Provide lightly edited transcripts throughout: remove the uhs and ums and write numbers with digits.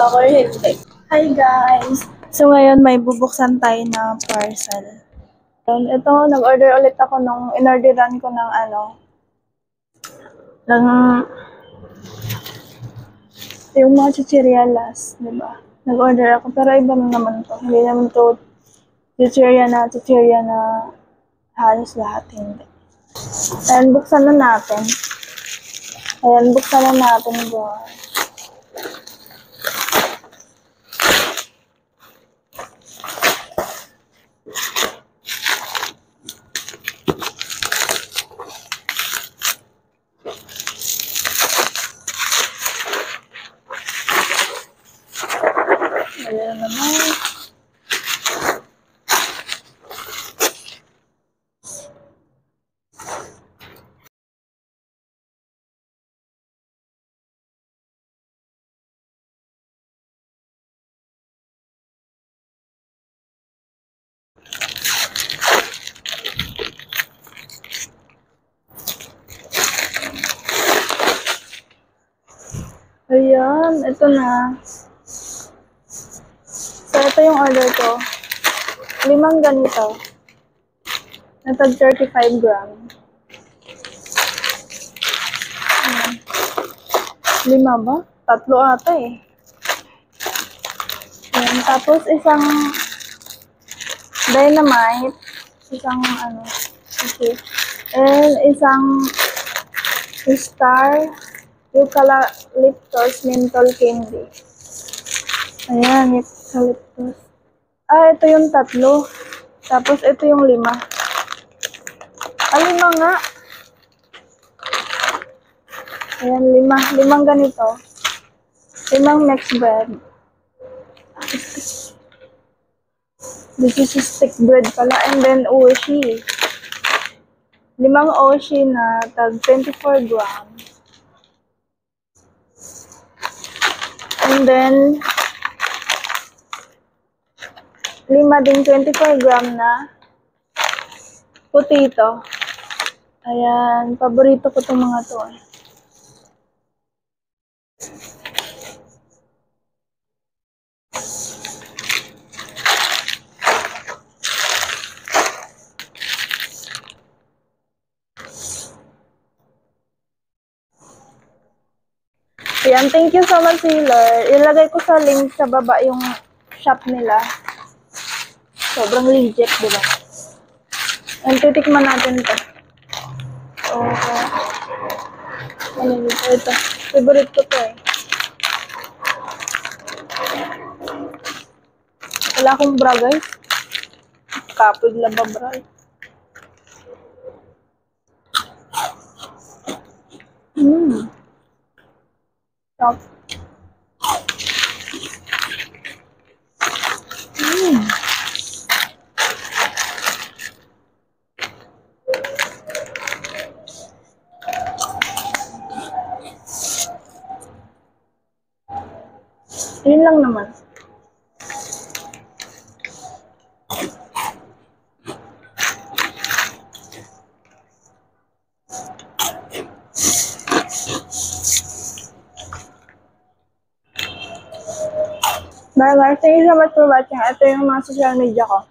ako hindi. Hi guys! So ngayon may bubuksan tayo na parcel. Ito, nag-order ulit ako nung in-orderan ko ng ng yung mga chichiryalas, di ba? Nag-order ako pero iba na naman to. Hindi naman to chichirya na halos lahat hindi. Ayan, buksan na natin. Ayan, buksan na natin guys. Ayan naman. Ayan, ito na. So, ito yung order ko. 5 ganito. Natag 35 gram. Ayan. 5 ba? 3 ata eh. Ayan. Tapos, isang dynamite. Isang okay. And isang star eucalyptus menthol candy. Ayan, eucalyptus. Ito yung 3. Tapos, ito yung 5. 5 nga. Ayan, 5 ganito. 5 mixed bread. This is stick bread pala. And then, oshi. 5 oshi na tag 24 gram. And then, 5 din 24 gram na potato. Ayan, paborito ko itong mga to. Ayan, thank you so much, seller. Ilagay ko sa link sa baba yung shop nila. Sobrang legit, di ba? And titikman natin to. Okay. Ano dito? Ito. Favorite ko to eh. Wala akong bra, guys. Kapag lang ba bra eh. Stop. Yun lang naman. Bye guys, thank you so much for watching. Ito yung mga social media ko.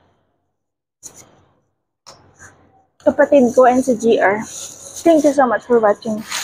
Kapatid ko and si GR. Thank you so much for watching.